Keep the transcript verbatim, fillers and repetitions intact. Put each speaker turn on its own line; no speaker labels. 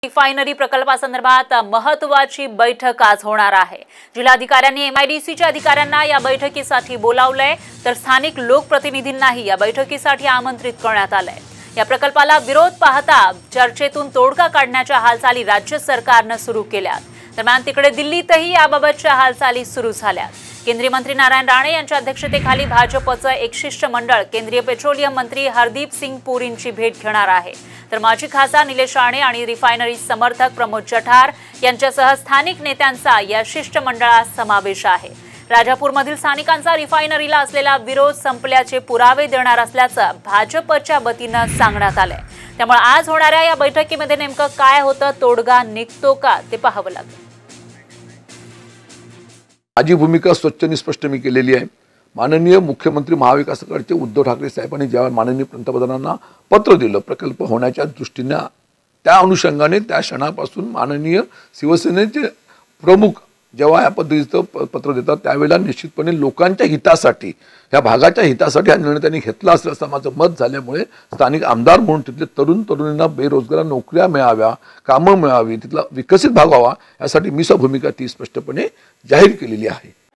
Refinery प्रकल्पासंदर्भात महत्त्वाची बैठक आज होणार आहे। जिल्हाधिकाऱ्यांनी एमआयडीसीच्या अधिकाऱ्यांना या बैठकीसाठी बोलावलंय, तर स्थानिक लोकप्रतिनिधींनाही या बैठकीसाठी आमंत्रित करण्यात आलंय। या प्रकल्पाला विरोध पाहता चर्चेतून तोडगा काढण्याच्या हालचाली राज्य सरकारने सुरू केल्या। दरम्यान तिकडे दिल्लीतही याबाबतच्या हालचाली सुरू झाल्या। केंद्रीय मंत्री नारायण राणे यांच्या अध्यक्षतेखाली भाजपचं एक शिष्टमंडळ केंद्रीय पेट्रोलियम मंत्री हरदीप सिंग पुरींची भेट घेणार आहे। तर माजी खासदार निलेश राणे आणि रिफायनरी समर्थक प्रमोद जठार यांच्यासह स्थानिक नेत्यांचा या शिष्टमंडळात समावेश आहे। राजापूरमधील स्थानिकांचा रिफायनरीला असलेला विरोध संपल्याचे पुरावे देणार असल्याचं भाजपच्या वतीने सांगण्यात आलंय। त्यामुळे आज होणाऱ्या या बैठकीमध्ये नेमकं काय होतं, तोडगा निघतो का ते पाहावं लागेल।
माझी भूमिका स्वच्छ आणि स्पष्ट मी केलेली आहे। माननीय मुख्यमंत्री महाविकास आघाडीचे उद्धव ठाकरे साहेबांनी जेव्हा माननीय पंतप्रधानांना पत्र दिलं प्रकल्प होण्याच्या दृष्टीने, त्या अनुषंगाने त्या क्षणापासून माननीय शिवसेनेचे प्रमुख जेव्हा या पद्धतीचं पत्र देतात त्यावेळेला निश्चितपणे लोकांच्या हितासाठी, या भागाच्या हितासाठी हा निर्णय त्यांनी घेतला असल्याचं माझं मत झाल्यामुळे स्थानिक आमदार म्हणून तिथले तरुण तरुणींना बेरोजगार नोकऱ्या मिळाव्या, कामं मिळावी, तिथला विकसित भाग व्हावा यासाठी मी स्वभूमिका ती स्पष्टपणे जाहीर केलेली आहे।